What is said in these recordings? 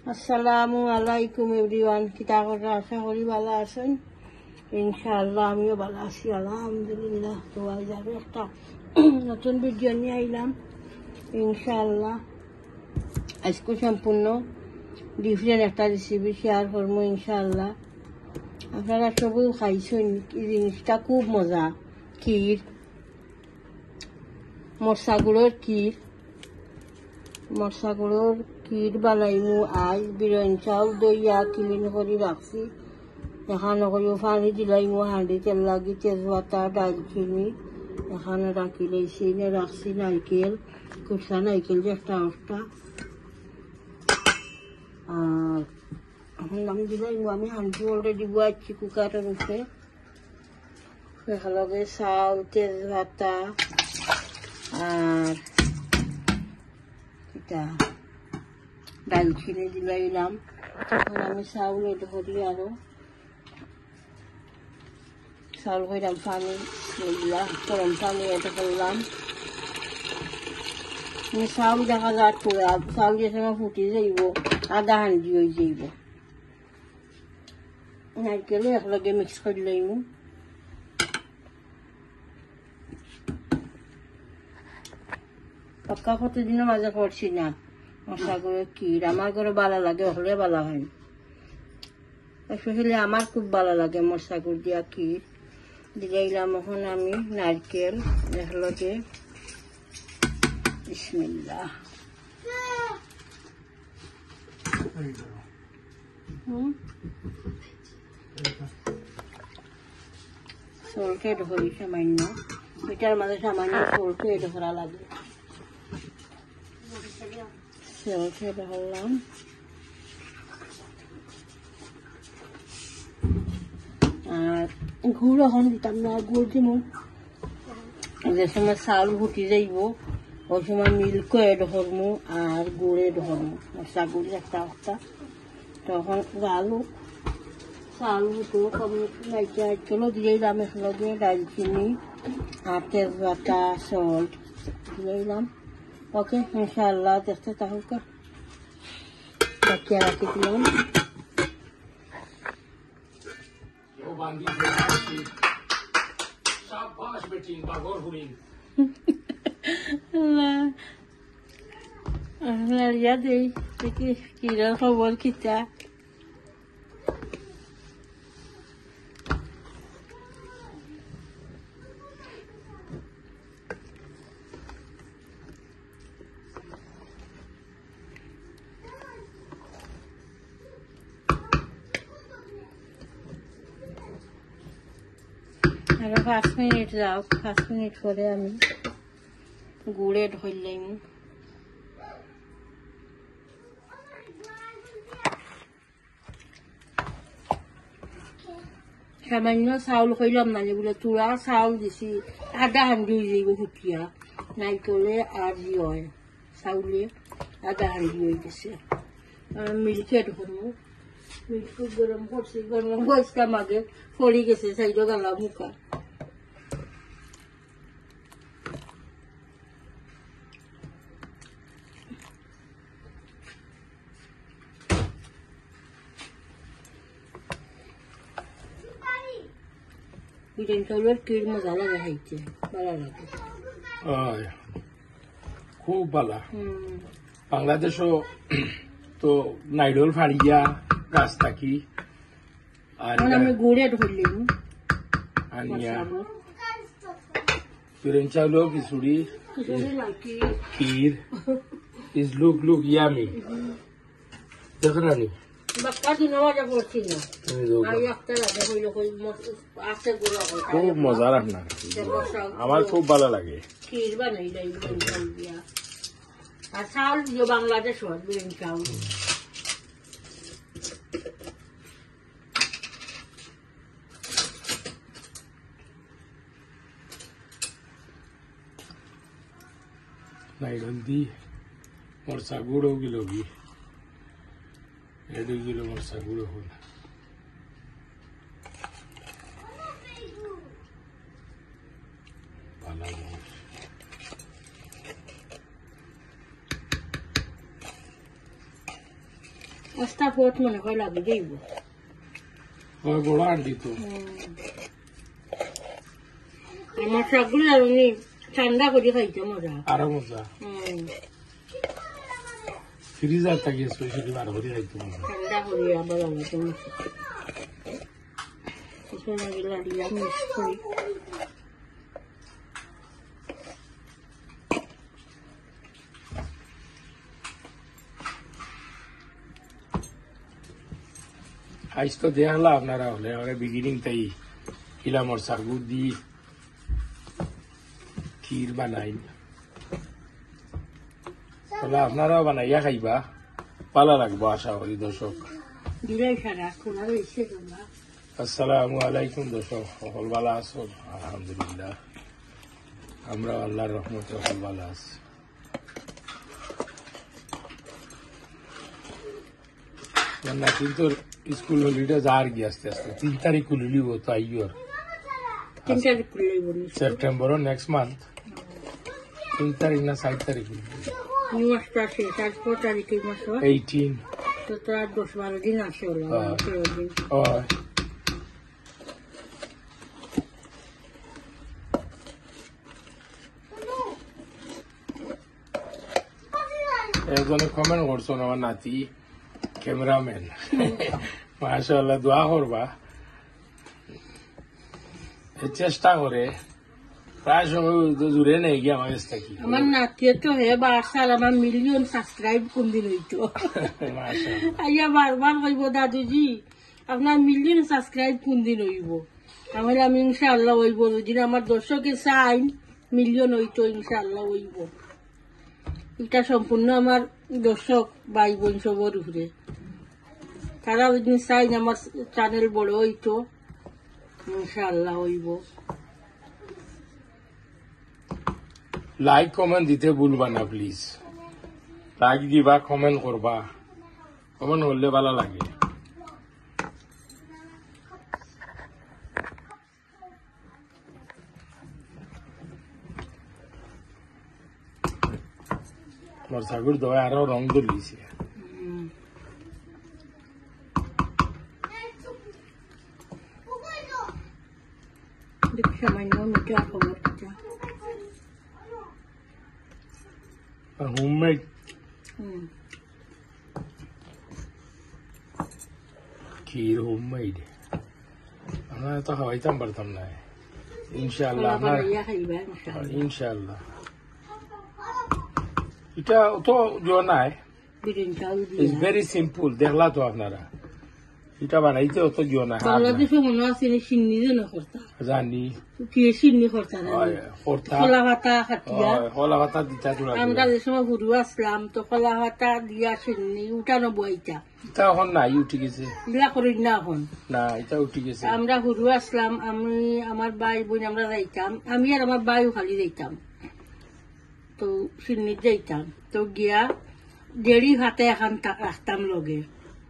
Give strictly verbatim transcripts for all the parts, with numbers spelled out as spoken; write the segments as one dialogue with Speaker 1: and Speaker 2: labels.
Speaker 1: আসসালামু আলাইকুম এভরিওয়ান, কিতা করে আশা করি ভালো আছেন। ইনশাআল্লাহ আমিও ভালো আছি, আলহামদুলিল্লাহ। তো আজ আরো একটা নতুন ভিডিও নিয়ে আইলাম ইনশাআল্লাহ। আজকে সম্পূর্ণ ডিফারেন্ট একটা রেসিপি শেয়ার করবো ইনশাআল্লাহ। আপনারা সবই খাইছেন, এই জিনিসটা খুব মজা। ক্ষীর, মরসা গুঁড়োর ক্ষীর, মরসা গুঁড়োর ক্ষীর বানাইমু। আজ বিরিয়ানি চাউল দইয়া ক্লিন করে রাখছি। এখানে করে পানি দিলাইমু হাঁড়ি, তেল লাগি, তেজপাতা, ডালচিনি এখানে রাখি লাইছি। রাখছি নারকেল, কুচা নারকেল যে একটা একটা। আর এখন আমি দিলাইমু, আমি হাঁড়ি অলরেডি বয়াচ্ছি কুকারের উপরে। এখানে চাউল, তেজপাতা আর এটা ডালচিনি দিলাইলাম। এখন আমি চাউল এটা করি, আরো চাউল কইরাম পানি দিলাম, গরম পানি এটা করলাম। চাউল দেখা যায় পুরা চাউল যে সময় ফুটি যাইব, আধা হাঁড়ি হয়ে যাইব। নারকেলও একলগে মিক্স করে লইমু। পক্কা কতদিনও মাঝে করছি না মশলা করে ক্ষীর। আমার ঘরে ভালো লাগে, হলে ভালো হয়। আসলে আমার খুব ভালো লাগে মশলা গুড় দিয়া ক্ষীর। দিলাইলাম এখন আমি নারকেল একলগে। বিসমিল্লাহ। হুম সলকে ধরি সামান্য, এটার মাঝে সামান্য সলকে ধরা লাগে। সলকে ধরলাম। আর গুড় এখন দিতাম না, গুড় দিব যে সময় চাউল ফুটি যাইব ওই সময় মিল্ক এড করমু আর গুড় এড করমু, মশলা গুড় একটা একটা। তখন আলু চাউল ফুটো কমি নাইকিয়া চলো দিয়েইলাম একলগে, ডালচিনি আর তেজপাতা, সল্ট দিয়েইলাম। ওকে ইনশাআল্লাহ দেখতে থাকুক। বাকিয়া রাখি দিলাম। কিরা খবর কিতা? আরো পাঁচ মিনিট যাও, পাঁচ মিনিট পরে আমি গুড়ে ধরলাম। সামান্য চাউল কইলাম না, যেগুলো চূড়া চাউল দিছি আধা হাঁড়ি হয়ে যাইব ফুটিয়া। নারকেলে আর ই হয় চাউলে আধা হাঁড়ি হয়ে গেছে। মিল্কে ধরবো, মিল্ক গরম করছি, গরম বসতাম আগে পড়ে গেছে সাইড গালা মুখা। বিরিয়ানি চাউলের ক্ষীর মজা লাগে খাইতে, ভালো লাগে,
Speaker 2: খুব ভালো। বাংলাদেশও তো নাইডল ফাড়িয়া গাছ থাকি
Speaker 1: আমি গুড়ে ধরলাম
Speaker 2: আনিয়া বিরিয়ানি চাউলও খিচুড়ি ক্ষীর ইজ লুক লুক ইয়ামি। দেখো রানি খুব মজা রান্না, আমার খুব ভালো লাগে।
Speaker 1: ক্ষীর বানাই আর চাউল দিও বাংলাদেশ বিরিয়ানি চাউল।
Speaker 2: নাইডল দি মরসা গুঁড়ো গিলো গি এডু গিলো মরসা গুঁড়ো হল। ভালো
Speaker 1: আস্তা পথ মনে হয় লাগে যাইব
Speaker 2: বড় আন্টি তো
Speaker 1: আমার শাকগুলো আমি ঠান্ডা করে খাইতে মজা
Speaker 2: আরো মজা ফ্রিজার থেকে স্পেশালি বার করে খাইতে মজা
Speaker 1: ঠান্ডা করে আবার আমার তুমি এগুলো দিয়ে মিক্স করি
Speaker 2: আজ তো দেখলাম আপনারা হলে আমরা বিগিনিং তাই কিলা মরসার গুড় দিয়ে ক্ষীর বানাই তাহলে আপনারাও বানাইয়া খাইবা ভালো লাগবো আশা করি দর্শক আসসালামু আলাইকুম দর্শক সকল ভালো আছো আলহামদুলিল্লাহ আমরা আল্লাহর রহমতে সকল ভালো আছি না কিন্তু স্কুল হলিডে যার গিয়ে আস্তে আস্তে তিন তারিখ খুলিলি তো আইয়র সেপ্টেম্বর নেক্সট মান্থ তিন তারিখ না সাত তারিখ এইটিন
Speaker 1: দশ বারো দিন আসে
Speaker 2: একজনে কমেন্ট করছো আমার নাতি ক্যামেরাম্যান মাশাআল্লাহ দোয়া করবা চেষ্টা করে প্রায় সময় জুড়ে নেই গিয়ে আমার কাছ থেকে
Speaker 1: আমার নাতিয়ে তো হে বারসাল আমার মিলিয়ন সাবস্ক্রাইব কোনদিন হইতো আইয়া বারবার কইব দাদুজি আপনার মিলিয়ন সাবস্ক্রাইব কোনদিন হইব আমার আমি ইনশাআল্লাহ হইব যদি আমার দর্শকের চাই মিলিয়ন হইতো ইনশাআল্লাহ হইব এটা সম্পূর্ণ আমার দর্শক ভাই বোন সবর উপরে তারা ওই দিন চাই আমার চ্যানেল বড় হইতো ইনশাআল্লাহ হইব
Speaker 2: লাইক কমেন্ট দিতে ভুলবা না প্লিজ লাইক দিবা কমেন্ট করবা কমেন্ট করলে ভালো লাগে আমার ছাগল দোয়া আরো রং ধরলিছে
Speaker 1: সামান্য মিঠা খবর
Speaker 2: হোমমেড ক্ষীর হোমমেড আমরা তো খাওয়াইতাম পারতাম না ইনশাআল্লাহ ইনশাআল্লাহ এটা তো জো নাই ইটস ভেরি সিম্পল দেখলা তো আপনারা এটা বানাইতে অত জো না
Speaker 1: বাংলাদেশে মনে আছে সিন্নি যেন করতা
Speaker 2: জানি
Speaker 1: কি সিন্নি করতা
Speaker 2: করতা
Speaker 1: কলা ভাতা খাটিয়া
Speaker 2: কলা ভাতা দিতা তো
Speaker 1: আমরা যে সময় ঘুরু আসলাম তো কলা ভাতা দিয়া সিন্নি উঠানো বইটা
Speaker 2: এটা এখন নাই উঠে গেছে
Speaker 1: এগুলা করি না এখন
Speaker 2: না এটা উঠে গেছে
Speaker 1: আমরা ঘুরু আসলাম আমি আমার ভাই বোন আমরা যাইতাম আমি আর আমার ভাইও খালি যাইতাম তো সিন্নি যাইতাম তো গিয়া দেড়ি হাতে এখন রাখতাম লগে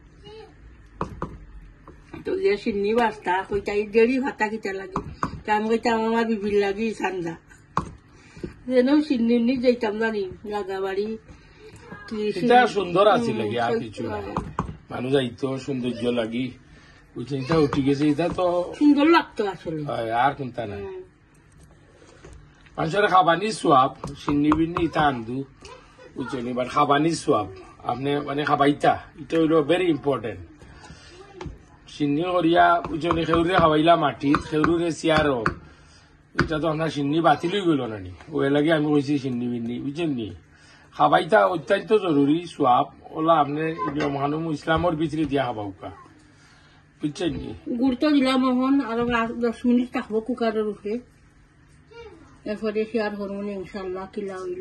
Speaker 1: তো যে সিন্নি বাস্তা কইতাই দেড়ি ভাতা কিতা লাগে আমি কইতাম আমার বিবির লাগি সান্দা যেন সিন্নি নি যাইতাম জানি লাগাবাড়ি
Speaker 2: এটা সুন্দর আছে লাগি আর কিছু মানুষ যাইতো সৌন্দর্য লাগি এটা উঠে গেছে এটা তো
Speaker 1: সুন্দর লাগতো আসলে
Speaker 2: আর কোনটা নাই মানুষের খাবানি সোয়াব সিন্নি বিন্নি ইটা আন্দু বুঝছেন এবার খাবানি সোয়াব আপনি মানে খাবাইতা এটা হইল ভেরি ইম্পর্টেন্ট সিন্নি করিয়া বুঝছেন খেউরে খাবাইলা মাটিত খেউরে চেয়ারও এটা তো আপনার সিন্নি বাতিল হয়ে গেল নানি ওই লাগে আমি কইছি সিন্নি বিন্নি বুঝছেন নি খাবাইতা অত্যন্ত জরুরি সোয়াব ওলা আপনি মহানম ইসলামর ভিতরে দিয়া খাবাউকা বুঝছেন নি
Speaker 1: গুড় তো দিলাম এখন আরো দশ মিনিট থাকবো কুকারের উপরে এরপরে শেয়ার করবো ইনশাল্লাহ কিলা হইল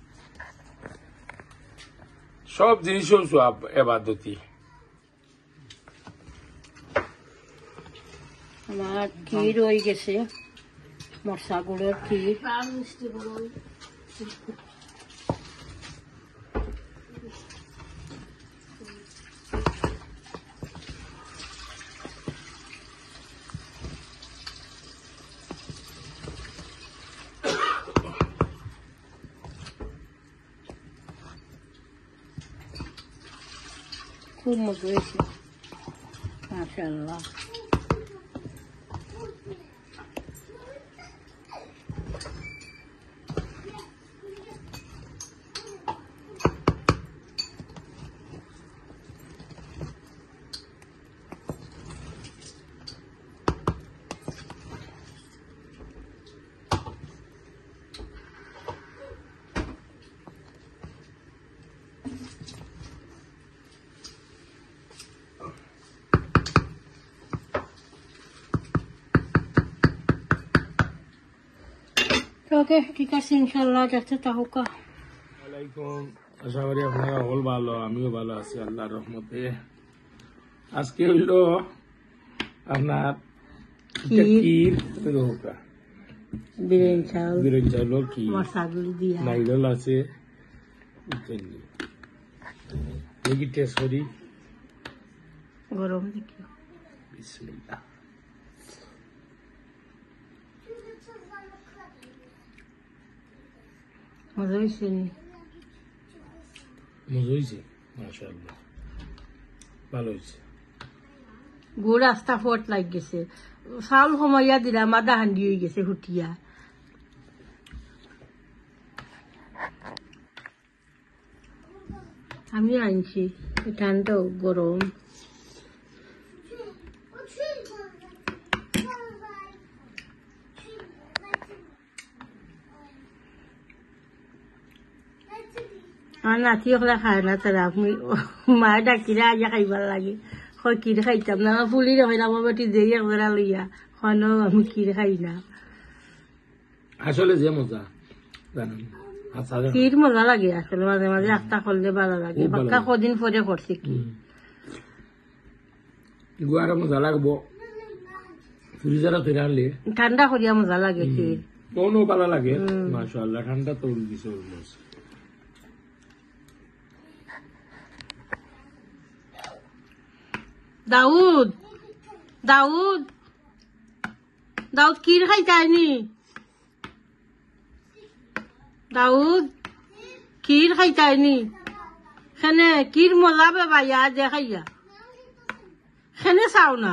Speaker 2: সব জিনিস সোয়াব এবাদতি
Speaker 1: আমার ক্ষীর হয়ে গেছে মশা গুড়ের ক্ষীর খুব মজা হয়েছে মাশাআল্লাহ। ওকে ঠিক আছে ইনশাআল্লাহ যাচ্ছে তাহকা।
Speaker 2: ওয়ালাইকুম, আশা করি আপনারা সকল ভালো, আমিও ভালো আছি আল্লাহর রহমতে। আজকে হইল আপনার ক্ষীর রোকা
Speaker 1: বিরিয়ানি চাল
Speaker 2: বিরিয়ানি চাউল কি
Speaker 1: মশাগুলি দিয়া
Speaker 2: নাইরল আছে দেখি টেস্ট করি।
Speaker 1: গরম দেখি
Speaker 2: বিসমিল্লাহ।
Speaker 1: মজা হয়েছে
Speaker 2: মজা হয়েছে মাশাআল্লাহ, ভালো হয়েছে।
Speaker 1: গুড় আস্তা ফট লাগ গেছে, চাউল সময়া দিলাম আদা হান্ডি হয়ে গেছে হুটিয়া। আমি আনছি ঠান্ডাও গরম। আমার নাতি ওগুলা খায় না, তারা আপনি মায়ে ডাকিলে আজা খাইবার লাগে। হয় কির খাইতাম না, আমার পুলির হয় না, আমার বেটি যেই একবেলা লইয়া হয় আমি কির খাই না।
Speaker 2: আসলে যে মজা জানেন
Speaker 1: কির মজা লাগে আসলে, মাঝে মাঝে আস্তা করলে ভালো লাগে। বাক্কা কদিন পরে করছে কি
Speaker 2: গুয়ারা মজা লাগবো, ফ্রিজারা ফেরে আনলে
Speaker 1: ঠান্ডা করিয়া মজা লাগে কির,
Speaker 2: কোনো ভালো লাগে মাশাআল্লাহ। ঠান্ডা তো দিছে
Speaker 1: দাউদ দাউদ দাউদ কির খাইতাইনি, দাউদ কির খাইতাইনি, খেনে কির মজা বে ভাইয়া যে খাইয়া খেনে চাও না।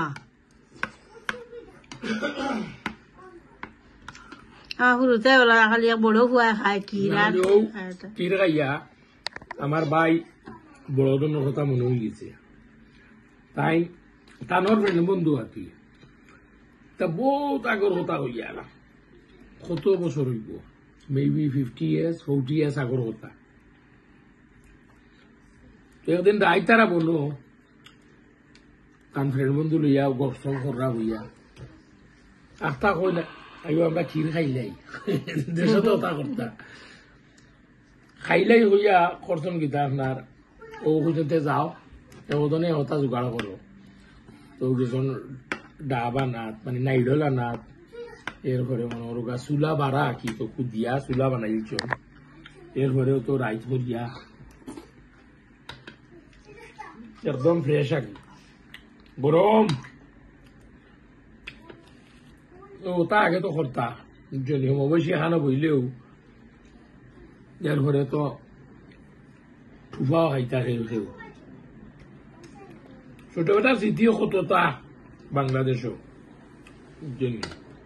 Speaker 1: সৰুতে ওলা খালি বড় খুৱাই খায় কির
Speaker 2: কির খাইয়া আমার ভাই বড় ধরনের কথা মনে হয়ে গেছে। তাই তানোর ফ্রেন্ড বন্ধু আর কি, তা বহুত আগর কথা হইয়া না, কত বছর হইব, maybe fifty years forty years আগর কথা। একদিন রাইতারা বলো তার ফ্রেন্ড বন্ধু লইয়া গপসপ করা হইয়া আস্তা কইলা আইও আমরা ক্ষীর খাইলাই দেশে তো ওটা করতা খাইলাই হইয়া করছেন গীতা আপনার ও খুঁজতে যাও ওদনে হতা জোগাড় করো, তো গেছন ডাবা নাথ মানে নাইডলা নাথ, এরপরে মনে করো চুলা বাড়া কি তো কুদিয়া চুলা বানাই দিচ্ছ, এরপরেও তো রাইত করিয়া একদম ফ্রেশ আর কি গরম। ওটা আগে তো করতা যদি অবশ্যই এখানে বইলেও, এরপরে তো ঠুফাও খাইতা খেউ খেউ। ছোটবেলা স্মৃতিও কতটা বাংলাদেশও জন্য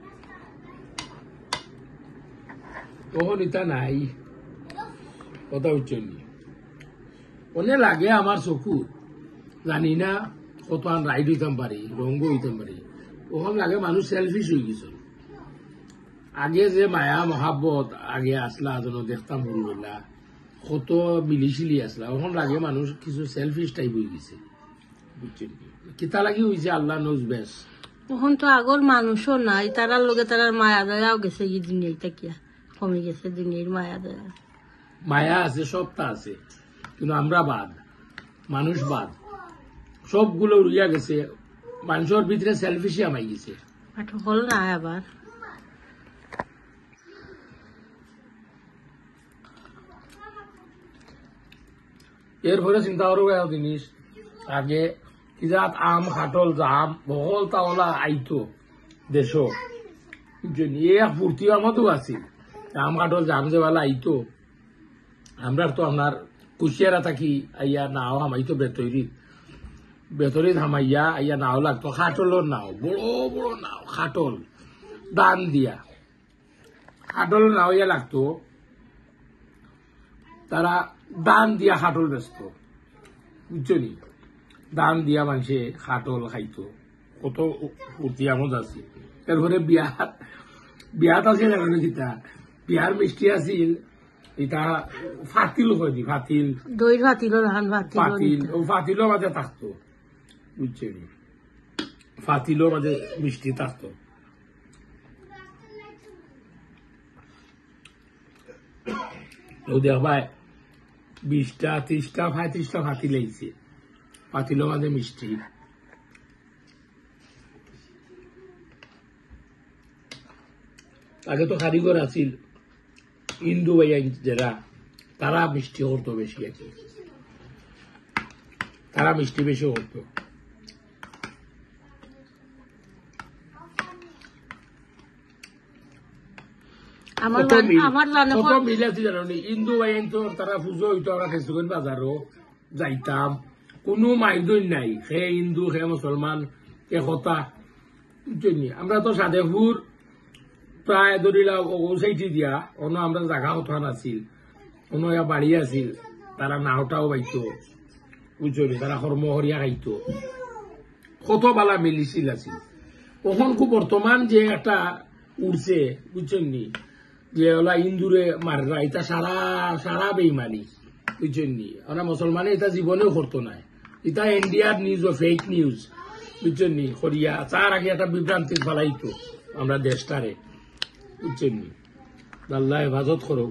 Speaker 2: তখন এটা নাই কথা উচ্চন অনেক লাগে আমার চকু, জানি না কত আন রাইড হইতাম পারি, রঙ্গ হইতাম পারি, ওখান লাগে মানুষ সেলফিশ হয়ে গেছে। আগে যে মায়া মহাব্বত আগে আসলা যেন দেখতাম সরুবেলা কত মিলিশিলি আসলা, ওখান লাগে মানুষ কিছু সেলফিশ টাইপ হয়ে গেছে। বুঝছেন কিতা লাগি হয়েছে আল্লাহ নোজ বেশ।
Speaker 1: তখন তো আগর মানুষও নাই, তারার লগে তারার মায়া দয়াও গেছে, এই দুনিয়ায় তাকিয়া কমে গেছে দুনিয়ার মায়া দয়া।
Speaker 2: মায়া আছে সবটা আছে, কিন্তু আমরা বাদ, মানুষ বাদ, সবগুলো উড়িয়া গেছে, মানুষের ভিতরে সেলফিশই আমাই গেছে।
Speaker 1: হল না আবার
Speaker 2: এরপরে চিন্তা করো জিনিস আগে কিজাত আম খাটল জাম বহল তাওলা আইতো দেশ এক ফুর্তির মতো আছে, আম খাটল জাম যে বেলা আইতো আমরা তো আপনার কুশিয়ারা থাকি আইয়া নাও হামাইতো বেতরি ভেতরে থামাইয়া আইয়া নাও লাগতো, খাটলের নাও, বড় বড় নাও, খাটল দান দিয়া খাটল নাও ইয়া লাগতো, তারা দান দিয়া খাটল বেচত, বুঝছো নি? দান দিয়া মানুষে খাটল খাইতো, কত ফুর্তি আমোদ আছে। তারপরে বিয়াত বিয়াত আছে যেটা বিয়ার মিষ্টি আছিল, এটা ফাতিল কই দি, ফাতিল
Speaker 1: দই ফাতিল
Speaker 2: ফাতিল ও ফাতিলও মাঝে থাকতো, বুঝছো নি? ফাতিলও মাঝে মিষ্টি থাকতো। ও দেখবাই বিশটা ত্রিশটা পঁয়ত্রিশটা ফাতিল আইছে, ফাতিলও মাঝে মিষ্টি। আগে তো কারিগর আছিল হিন্দু ভাইয়া যারা, তারা মিষ্টি করতো বেশি, আর কি তারা মিষ্টি বেশি করতো। কত মিল আছে জানো নি? হিন্দু ভাইয়া তো তারা পুজো হইতো, আমরা খেসুগন বাজারও যাইতাম, কোনো মাইদই নাই, সে হিন্দু সে মুসলমান একতা, বুঝছি? আমরা তো সাদেপুর প্রায় ধরিলাম ওসাইটি দিয়া, অন্য আমরা জায়গা কথা নাছিল, অন্য বাড়ি আছিল, তারা নাওটাও পাইতো, বুঝছো? তারা কর্ম হরিয়া খাইতো, কত বালা মিলিছিল আছিল। তখন খুব বর্তমান যে একটা উঠছে, বুঝছেন নি, যে ওলা হিন্দুরে মাররা, এটা সারা সারা বেইমানি, বুঝছেন নি? আমরা মুসলমানে এটা জীবনেও করতো না, এটা ইন্ডিয়ার নিউজ ও ফেক নিউজ, বুঝছেন নি? করিয়া তার আগে একটা বিভ্রান্তি ফেলাইতো আমরা দেশটারে, বুঝছেন নি? আল্লাহ হেফাজত করুক।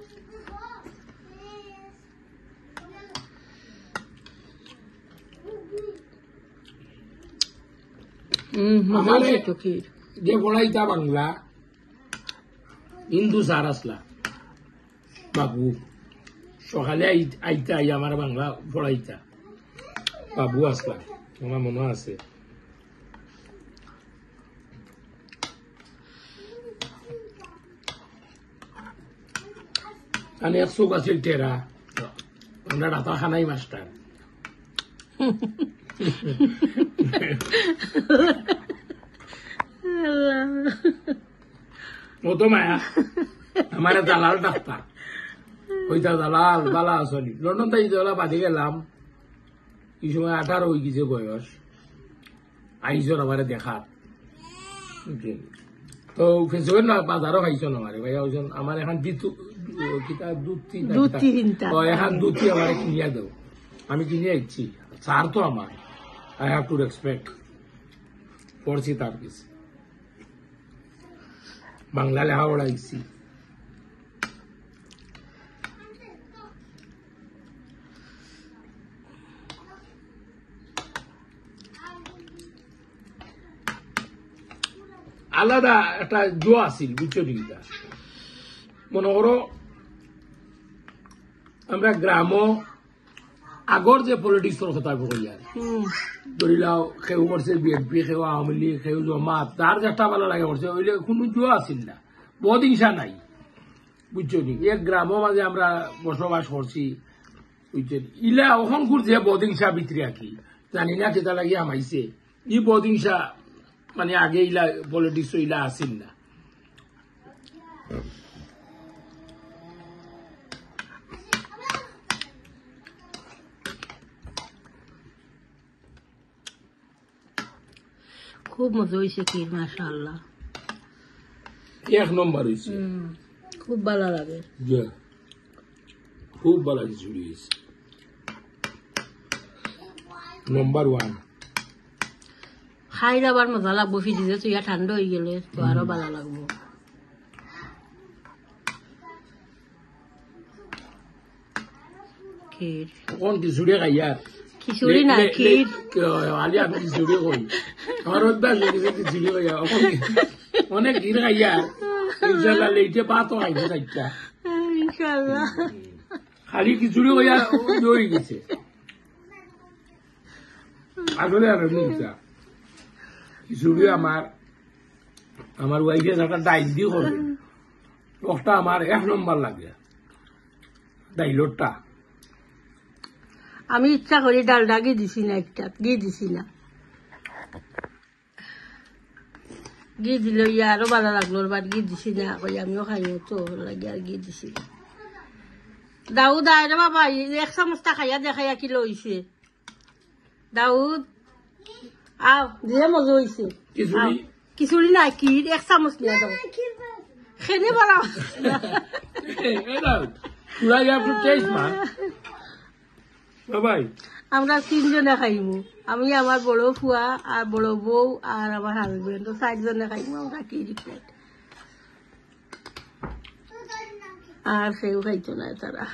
Speaker 2: যে পড়াইতা বাংলা হিন্দু স্যার আসলা বাবু, সকালে আইতা আই আমার বাংলা পড়াইতা বাবু আসলা, আমার মনে আছে। আমি এক চোখ আছিল টেরা, আমরা রাতা খানাই মাস্টার। ও তো মায়া আমার দালাল ডাক্তার, ওইটা দালাল বালা আসলি। লন্ডন তাই ওলা বাদে গেলাম, এই সময় আঠারো হয়ে গেছে বয়স, আইসন আমার দেখার। তো ফেসবুকের না বাজারও খাইছন আমার ভাই, আমার এখন এখন দুধি আমার কিনিয়া দেও, আমি কিনিয়ে ইচ্ছি স্যার তো আমার, আই হ্যাভ টু রেসপেক্ট পড়ছি তার কাছে, বাংলা লেখা পড়াইছি। আলাদা একটা জো আছিল, বুঝছো দিকটা? মনে করো আমরা গ্রাম আগর যে পলিটিক্সের কথা বলি, আর ধরিলাও কেউ করছে বিএনপি, কেউ আওয়ামী লীগ, কেউ জমাত, তার যেটা ভালো লাগে করছে, ওইলে কোনো জো আছিল না, বদিংসা নাই, বুঝছো নি? এক গ্রামের মাঝে আমরা বসবাস করছি, বুঝছো? ইলা অহংকুর যে বদিংসা ভিতরে আঁকি জানি না কেটা লাগিয়ে আমাইছে, ই বদিংসা মানে আগে ইলা পলিটিক্স ইলা আসিল না।
Speaker 1: খুব মজা হয়েছে কি, মাশাআল্লাহ,
Speaker 2: এক নম্বর হয়েছে,
Speaker 1: খুব ভালো লাগে,
Speaker 2: খুব ভালো খিচুড়ি হয়েছে, নম্বর ওয়ান।
Speaker 1: খাইলে আবার মজা লাগবো, ফ্রিজে তো ইয়া ঠান্ডা হয়ে গেলে তো আরো ভালো লাগবো। ক্ষীর
Speaker 2: কোন খিচুড়ি খাইয়ার,
Speaker 1: খিচুড়ি না ক্ষীর,
Speaker 2: আলি আমি খিচুড়ি কই, আমার অভ্যাস হয়ে গেছে খিচুড়ি খাইয়া, অনেক ক্ষীর খাইয়ার, ইনশাল্লাহ লেটে পাতো খাইছে খাইটা,
Speaker 1: ইনশাল্লাহ
Speaker 2: খালি খিচুড়ি খাইয়া হয়ে গেছে আসলে। আর খিচুড়ি আমার আমার ওয়াইফে একটা ডাইল দিয়ে করবে, ওটা আমার এক নম্বর লাগে, ডাইলটা।
Speaker 1: আমি ইচ্ছা করি ডালডা গিয়ে দিছি না, একটা গিয়ে দিছি না, গিয়ে দিল ইয়া আরো ভালো লাগলো, বাট গিয়ে দিছি না, কই আমিও খাইও তো লাগে আর গিয়ে দিছি না। দাউদ আয় রে বাবা, এক চামচটা খাইয়া দেখাইয়া কি লইছে। দাউদ আও, দিয়ে মজা হইছে। খিচুড়ি নাই কি, এক চামচ নিয়ে দাও, খেনে বলা আমরা তিনজনে খাইমু, আমি আমার বড় ফুয়া আর বড় বউ আর আমার হাজবেন্ড, চারজনে খাইমু আমরা কি প্লেট, আর সেও খাইতো না তারা।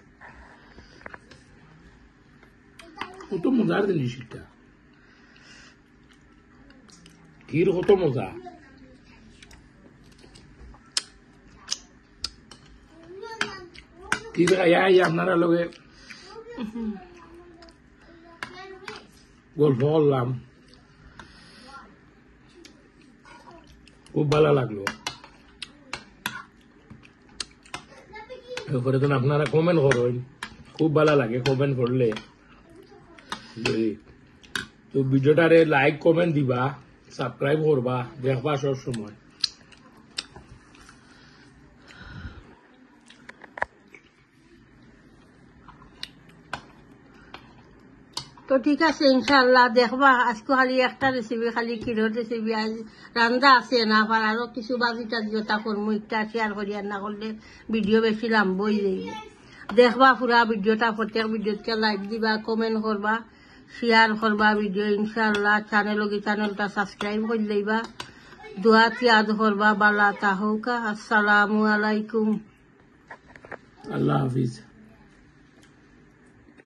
Speaker 2: কত মজার জিনিস এটা, ক্ষীর কত মজা। ক্ষীর খাইয়াই আপনারা লগে গল্প করলাম, খুব ভালো লাগলো। এরপরে তো আপনারা কমেন্ট করেন, খুব ভালো লাগে কমেন্ট করলে। তো ভিডিওটারে লাইক কমেন্ট দিবা, সাবস্ক্রাইব করবা, দেখবা সব সময়।
Speaker 1: তো ঠিক আছে ইনশাল্লাহ দেখবা। আজকে খালি একটা রেসিপি, খালি ক্ষীরের রেসিপি, আজ রান্না আছে না আবার আরো কিছু বাজি টাজিটা করবো, একটা শেয়ার করি, আর না করলে ভিডিও বেশি লাম্বই যাইব। দেখবা পুরা ভিডিওটা, প্রত্যেক ভিডিওতে লাইক দিবা, কমেন্ট করবা, শেয়ার করবা ভিডিও ইনশাল্লাহ। চ্যানেল চ্যানেলটা সাবস্ক্রাইব করে লইবা, দোয়াত ইয়াদ করবা, বালা তাহৌকা। আসসালামু আলাইকুম,
Speaker 2: আল্লাহ হাফিজ।